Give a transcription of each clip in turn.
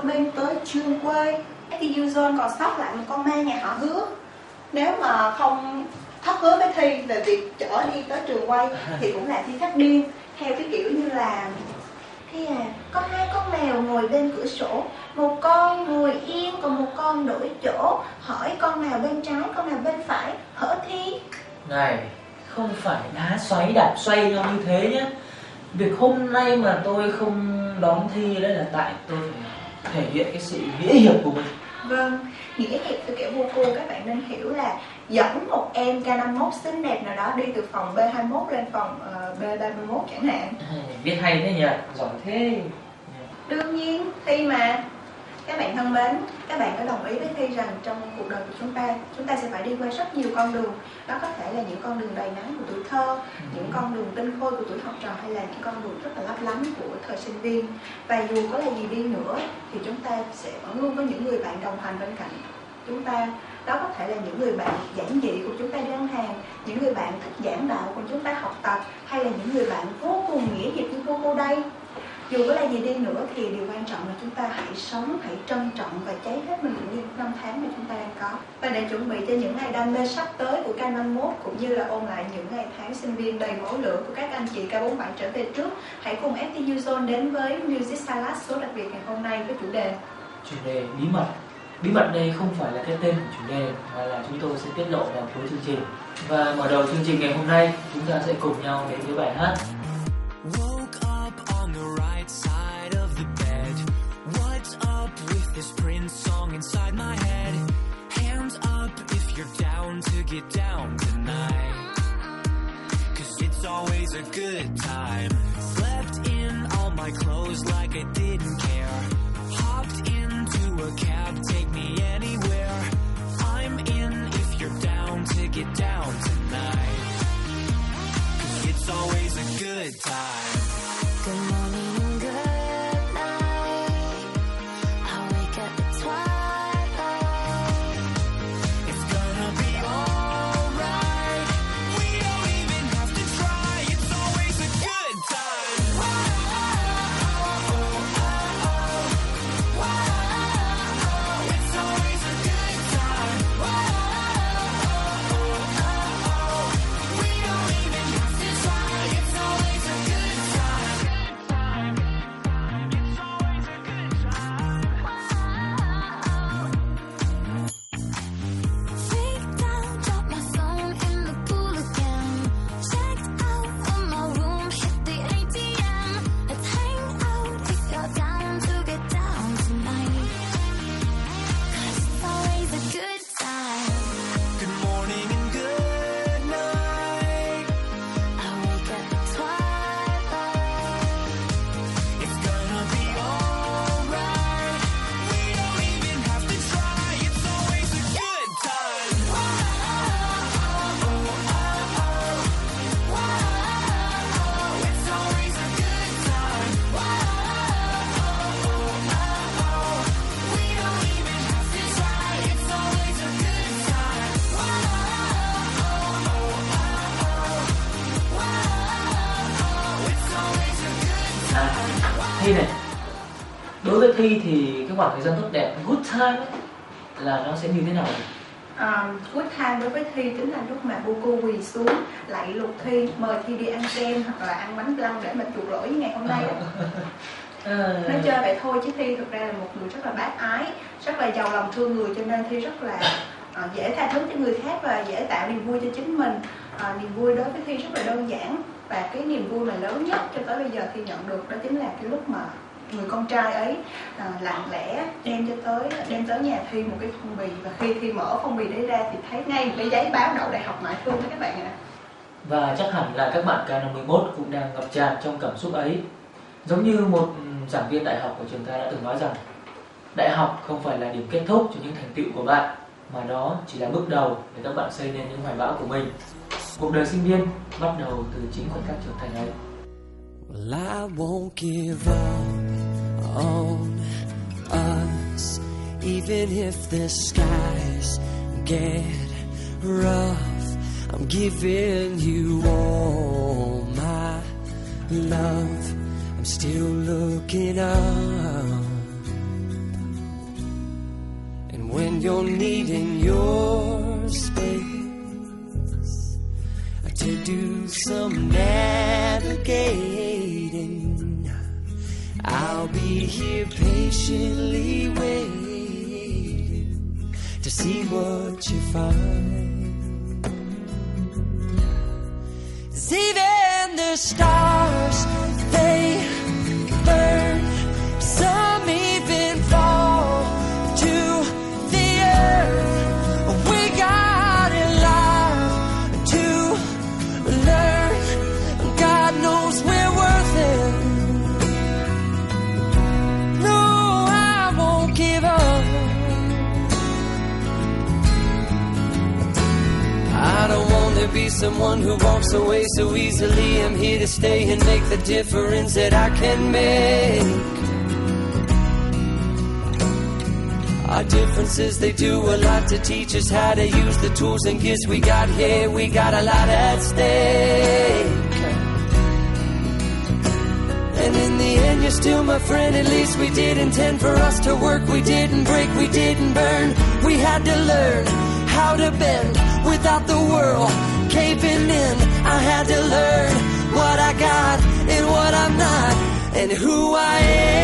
bên tới trường quay. Thì Yuzon còn sót lại một con ma nhà họ Hứa. Nếu mà không thất hứa với Thi về việc chở đi tới trường quay thì cũng là Thi phát điên, theo cái kiểu như là có hai con mèo ngồi bên cửa sổ, một con ngồi yên còn một con đổi chỗ, hỏi con nào bên trái con nào bên phải, hở Thi. Này, không phải đá xoáy đạp xoay nhau như thế nhé. Việc hôm nay mà tôi không đón Thi đấy là tại tôi phải thể hiện cái sự nghĩa hiệp của mình. Vâng, nghĩa hiệp theo kiểu vô cô các bạn nên hiểu là dẫn một em K51 xinh đẹp nào đó đi từ phòng B21 lên phòng B31 chẳng hạn. Biết hay thế nhỉ, giỏi thế. Đương nhiên, Thi mà. Các bạn thân mến, các bạn có đồng ý với Thi rằng trong cuộc đời của chúng ta sẽ phải đi qua rất nhiều con đường. Đó có thể là những con đường đầy nắng của tuổi thơ, những con đường tinh khôi của tuổi học trò, hay là những con đường rất là lấp lánh của thời sinh viên. Và dù có là gì đi nữa thì chúng ta sẽ vẫn luôn có những người bạn đồng hành bên cạnh chúng ta. Đó có thể là những người bạn giản dị của chúng ta đơn hàng, những người bạn thích giảng đạo của chúng ta học tập, hay là những người bạn vô cùng nghĩa hiệp như cô đây. Dù có là gì đi nữa thì điều quan trọng là chúng ta hãy sống, hãy trân trọng và cháy hết mình những năm tháng mà chúng ta đang có. Và để chuẩn bị cho những ngày đam mê sắp tới của K51 cũng như là ôn lại những ngày tháng sinh viên đầy máu lửa của các anh chị K47 trở về trước, hãy cùng FT Yuzon đến với Music Salad số đặc biệt ngày hôm nay với chủ đề bí mật. Bí mật đây không phải là cái tên của chủ đề mà là chúng tôi sẽ tiết lộ vào cuối chương trình. Và mở đầu chương trình ngày hôm nay chúng ta sẽ cùng nhau đến với bài hát inside my head. Hands up if you're down to get down tonight. 'Cause it's always a good time. Slept in all my clothes like I didn't care. Hopped into a cab, take me anywhere. I'm in if you're down to get down tonight. 'Cause it's always a good time. Good morning, good night. I wake up at twilight. Thi này, đối với Thi thì cái khoảng thời gian tốt đẹp good time ấy, là nó sẽ như thế nào? Good time đối với Thi chính là lúc mà Buko quỳ xuống lạy lục Thi, mời Thi đi ăn kem hoặc là ăn bánh flan để mà chuộc lỗi với ngày hôm nay đó. Nói chơi vậy thôi chứ Thi thực ra là một người rất là bác ái, rất là giàu lòng thương người, cho nên Thi rất là dễ tha thứ cho người khác và dễ tạo niềm vui cho chính mình. Niềm vui đối với Thi rất là đơn giản, và cái niềm vui mà lớn nhất cho tới bây giờ Thi nhận được đó chính là cái lúc mà người con trai ấy lặng lẽ đem tới nhà Thi một cái phong bì, và khi Thi mở phong bì đấy ra thì thấy ngay một cái giấy báo đậu đại học ngoại thương đó các bạn ạ. Và chắc hẳn là các bạn K51 cũng đang ngập tràn trong cảm xúc ấy. Giống như một giảng viên đại học của trường ta đã từng nói rằng đại học không phải là điểm kết thúc cho những thành tựu của bạn, mà đó chỉ là bước đầu để các bạn xây nên những hoài bão của mình. Cuộc đời sinh viên bắt đầu từ chính khoảnh khắc trưởng thành ấy. Well, I won't give up on us, even if the skies get rough. I'm giving you all my love. I'm still looking up. when you're needing your space, to do some navigating. I'll be here patiently waiting to see what you find. 'Cause even the stars, they burn. Some even fall to the earth. We got a lot to learn. God knows we're worth it. No, I won't give up. I don't want to be someone who walks away so easily. I'm here to stay and make the difference that I can make. Our differences, they do a lot to teach us how to use the tools and gifts we got here. We got a lot at stake. And in the end, you're still my friend. At least we did intend for us to work. We didn't break, we didn't burn. We had to learn how to bend without the world caving in. I had to learn what I got and what I'm not, and who I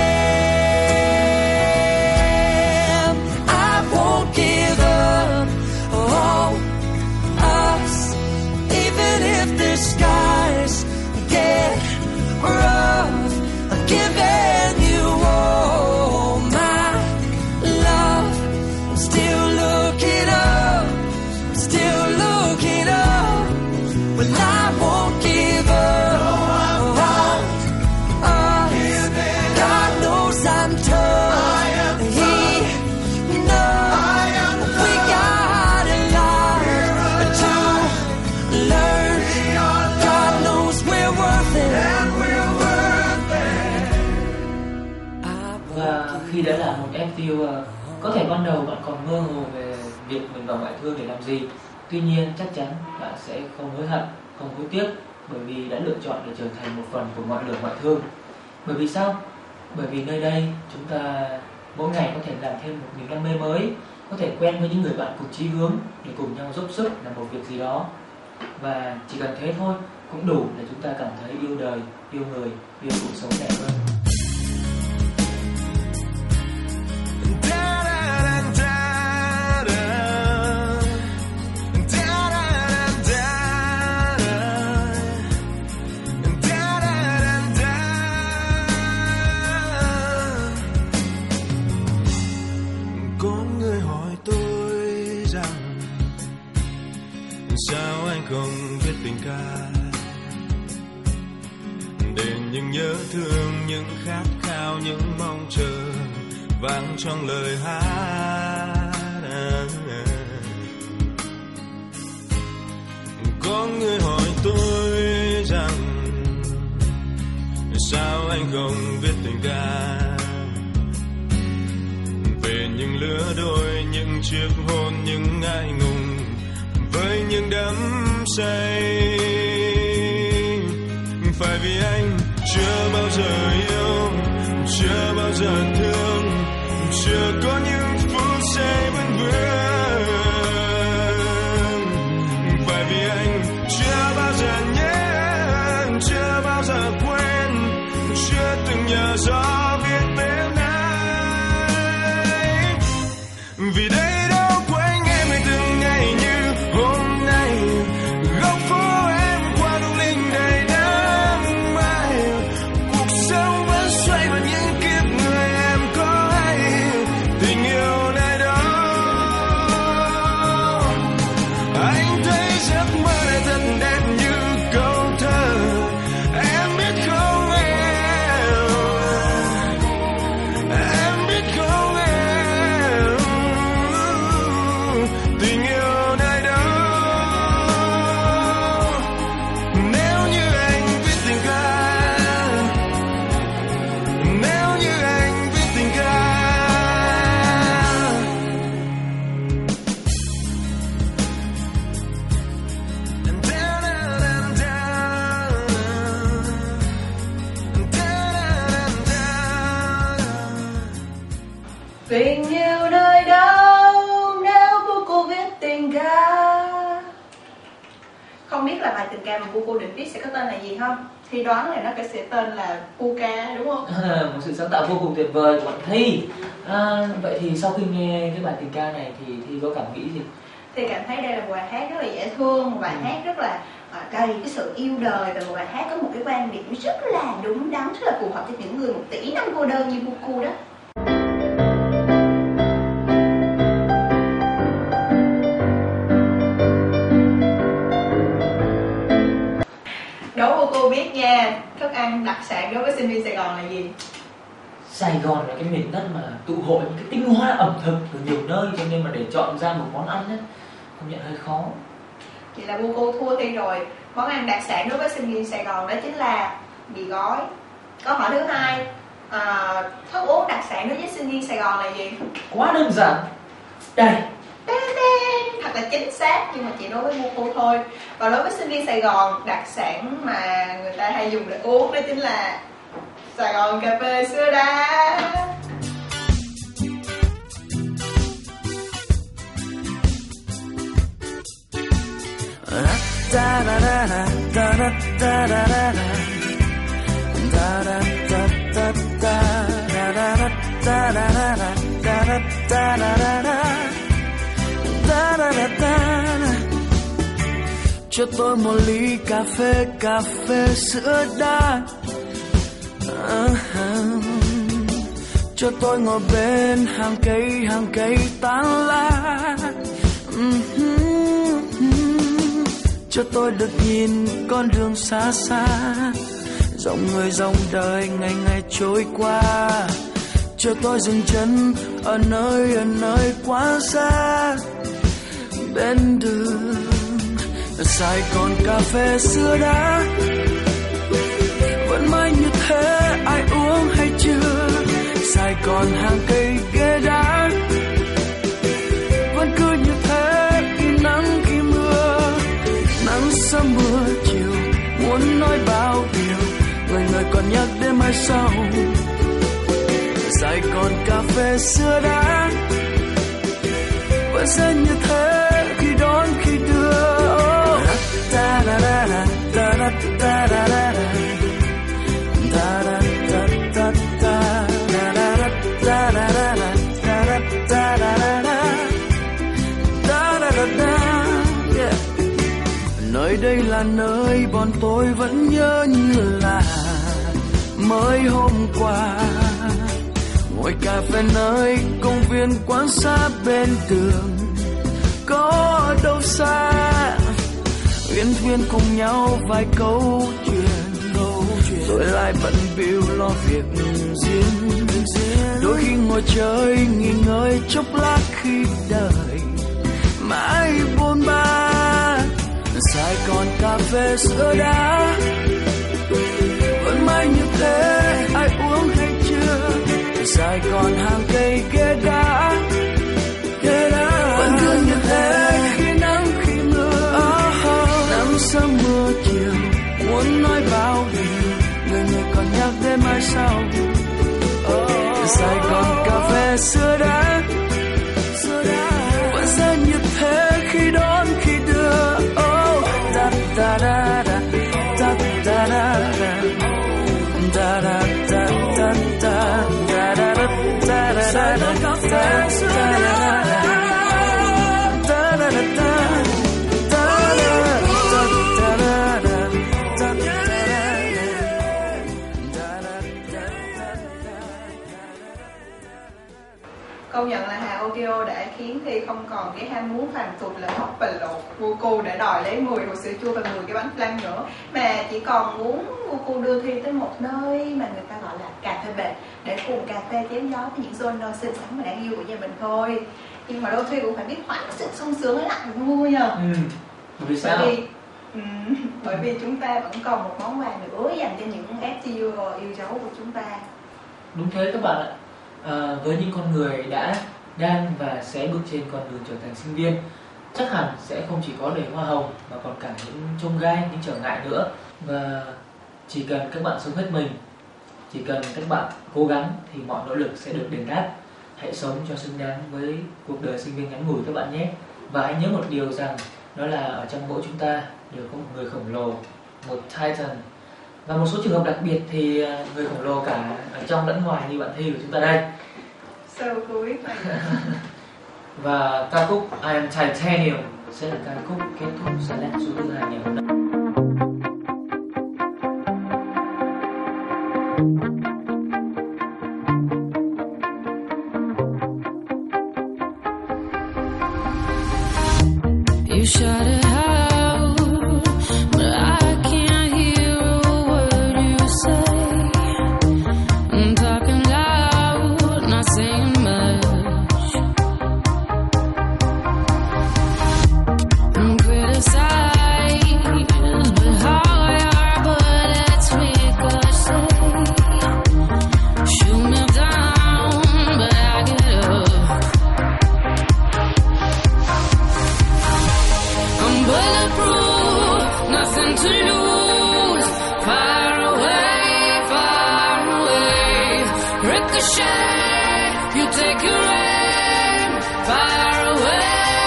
am. I won't give up on us, even if the skies get rough. I'm giving you all my love. I'm still looking up, still looking up, but I won't give up on us. God knows I'm tough. He knows we got a lot to learn. God knows we're worth it. Và khi đã là một FTO, có thể ban đầu bạn còn mơ hồ về việc mình vào ngoại thương để làm gì. Tuy nhiên chắc chắn bạn sẽ không hối hận, không hối tiếc, bởi vì đã lựa chọn để trở thành một phần của ngọn lửa ngoại thương. Bởi vì sao? Bởi vì nơi đây chúng ta mỗi ngày có thể làm thêm một niềm đam mê mới, có thể quen với những người bạn cùng chí hướng để cùng nhau giúp sức làm một việc gì đó. Và chỉ cần thế thôi cũng đủ để chúng ta cảm thấy yêu đời, yêu người, yêu cuộc sống đẹp hơn. Có người hỏi tôi rằng sao anh không viết tình ca để những nhớ thương, những khát khao, những mong chờ vang trong lời hát. Có người hỏi tôi rằng sao anh không viết tình ca về những lứa đôi, những chiếc hôn, những ngại ngùng với những đắm say. Phải vì anh chưa bao giờ yêu, chưa bao giờ thương, chưa có những phút giây vẫn vương. Phải vì anh chưa bao giờ nhớ, chưa bao giờ quên, chưa từng nhờ gió viết tên anh. Vì đây đâu của anh em hay từng ngày như hôm nay, góc phố em qua lung linh đầy nắng mai. Cuộc sống vẫn xoay bằng những kiếp người em có hay, tình yêu này đâu. Anh thấy giấc mơ này thật đẹp như câu thơ, em biết không em, em biết không em, tình yêu này đâu. Nếu như anh viết tình ca, nếu như anh viết tình ca. Tình yêu nơi đâu biết là bài tình ca mà Coco định viết sẽ có tên là gì không? Thi đoán là nó sẽ tên là Puka đúng không? Một sự sáng tạo vô cùng tuyệt vời của bạn Thi. Vậy thì sau khi nghe cái bài tình ca này thì Thi có cảm nghĩ gì? Thì cảm thấy đây là một bài hát rất là dễ thương, một bài hát rất là đầy cái sự yêu đời, và một bài hát có một cái quan điểm rất là đúng đắn, rất là phù hợp cho những người 1 tỷ năm cô đơn như Buku đó. Đố Buku biết nha, thức ăn đặc sản đối với sinh viên Sài Gòn là gì? Sài Gòn là cái miền đất mà tụ hội những cái tinh hoa ẩm thực từ nhiều nơi, cho nên mà để chọn ra một món ăn ấy, công nhận hơi khó. Vậy là Buku thua Thi rồi. Món ăn đặc sản đối với sinh viên Sài Gòn đó chính là mì gói. Câu hỏi thứ 2, thức uống đặc sản đối với sinh viên Sài Gòn là gì? Quá đơn giản. Đây. Thật là chính xác, nhưng mà chỉ đối với Buku thôi. Và đối với sinh viên Sài Gòn, đặc sản mà người ta hay dùng để uống đó chính là Sài Gòn cà phê sữa đá. Cho tôi một ly cà phê sữa đá. Cho tôi ngồi bên hàng cây tán lá. Cho tôi được nhìn con đường xa xa, dòng người dòng đời ngày ngày trôi qua. Cho tôi dừng chân ở nơi quá xa, bên đường Sài Gòn cà phê sữa đá. Vẫn mãi như thế, ai uống hay chưa? Sài Gòn hàng cây ghế đá. Vẫn cứ như thế, khi nắng khi mưa, nắng sớm mưa chiều, muốn nói bao điều, người còn nhắc đến mai sau. Sài Gòn cà phê sữa đá. Vẫn sẽ như thế, khi đón khi đưa. Ta da da da da da da da da da. Nơi đây là nơi bọn tôi vẫn nhớ như là mới hôm qua. Ngồi cà phê nơi công viên quán xa bên đường, có đâu xa uyên thuyên cùng nhau vài câu chuyện, rồi lại bận bịu lo việc riêng. Đôi khi ngồi chơi nghỉ ngơi chốc lát khi đời mãi bôn ba. Sài Gòn cà phê sữa đá. Vẫn mãi như thế, ai uống hay chưa? Sài Gòn hàng cây ghế đá. Vẫn cứ như thế, khi nắng khi mưa, nắng sớm mưa chiều, muốn nói bao điều, người còn nhắc đến mai sau. Sài Gòn cà phê sữa đá. Vẫn sẽ như thế, khi đón khi đưa. Da da da da da da da da da da da da da da da. Sài Gòn cà phê sữa đá. Công nhận là Hà Okio đã khiến Thi không còn cái ham muốn phàm tục là hot và lột Buku để đòi lấy 10 hột sữa chua và 10 cái bánh flan nữa, mà chỉ còn muốn Buku đưa Thi tới một nơi mà người ta gọi là cà phê bệt để cùng cà phê chém gió với những Zono xinh xắn và đáng yêu của nhà mình thôi. Nhưng mà đôi khi cũng phải biết hoãn sự sung sướng với lại vui nhờ. Vì sao? Bởi vì chúng ta vẫn còn một món quà nữa dành cho những FTU yêu dấu của chúng ta. Đúng thế các bạn ạ. Với những con người đã, đang và sẽ bước trên con đường trở thành sinh viên, chắc hẳn sẽ không chỉ có đầy hoa hồng mà còn cả những chông gai, những trở ngại nữa. Và chỉ cần các bạn sống hết mình, chỉ cần các bạn cố gắng thì mọi nỗ lực sẽ được đền đáp. Hãy sống cho xứng đáng với cuộc đời sinh viên ngắn ngủi các bạn nhé. Và hãy nhớ một điều rằng đó là ở trong mỗi chúng ta đều có một người khổng lồ, một Titan. Và một số trường hợp đặc biệt thì người khổng lồ cả ở trong lẫn ngoài như bạn Thi của chúng ta đây. So cô biết vậy. Và ca khúc I Am Titanium sẽ là ca khúc kết thúc Select số thứ 2 ngày hôm nay. You shout it out, but I can't hear a word you say. I'm talking loud, not saying much. I'm criticized, but how your bullets make us say. Shoot me down, but I get up. I'm bulletproof, nothing to lose. Far away, ricochet. You take your aim. Far away.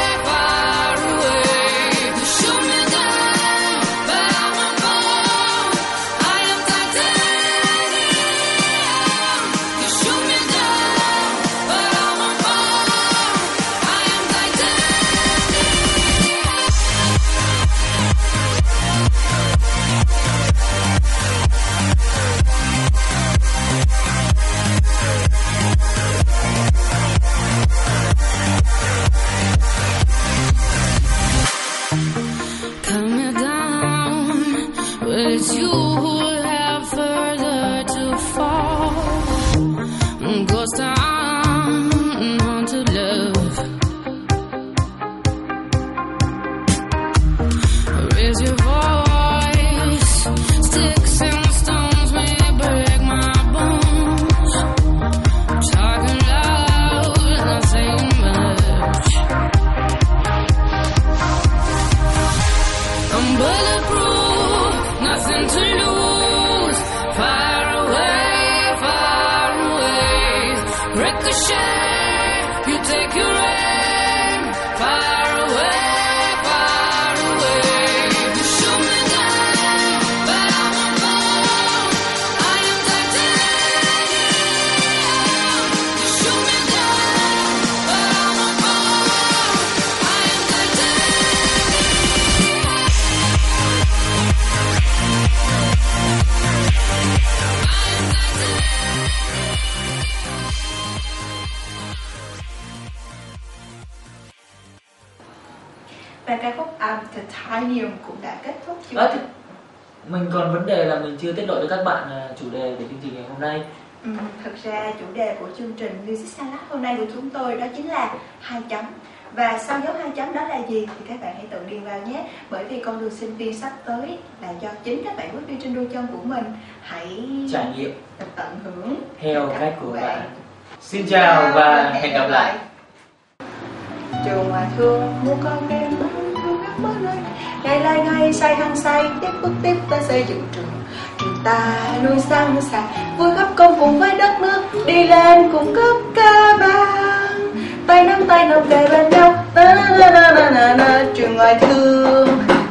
You shoot me down, but I'm a bomb. I am titanium. You shoot me down, but I'm a bomb. I am titanium. Cut me down, but it's you who have further to fall. Ghost town, haunted love. Raise your voice, sticks and stones may break my bones. Talking loud, not saying much. I'm bulletproof, nothing to lose. Far away, ricochet. You take your aim. Far away. You shoot me down, but I'm a bomb. I am titanium. You shoot me down, but I'm a bomb. I am Và ca khúc I'm Titanium cũng đã kết thúc chương Thì trình. mình còn vấn đề là mình chưa tiết lộ cho các bạn chủ đề về chương trình ngày hôm nay. Thực ra chủ đề của chương trình Music Salad hôm nay của chúng tôi đó chính là 2 chấm. Và sau dấu 2 chấm đó là gì thì các bạn hãy tự điền vào nhé. Bởi vì con đường sinh viên sắp tới là do chính các bạn bước đi trên đôi chân của mình. Hãy Trải nghiệm tận hưởng theo cách của bạn. Xin chào và hẹn gặp lại. Trường mà thương một con đêm thương ngắt mất nơi. Ngày lại ngày say hăng say bước tiếp ta xây dựng trường. Trường ta nuôi sang sạch vui khắp công cùng với đất nước đi lên cùng cấp ca vang. Tay nắm kề bên nhau. Trường ngoại thương.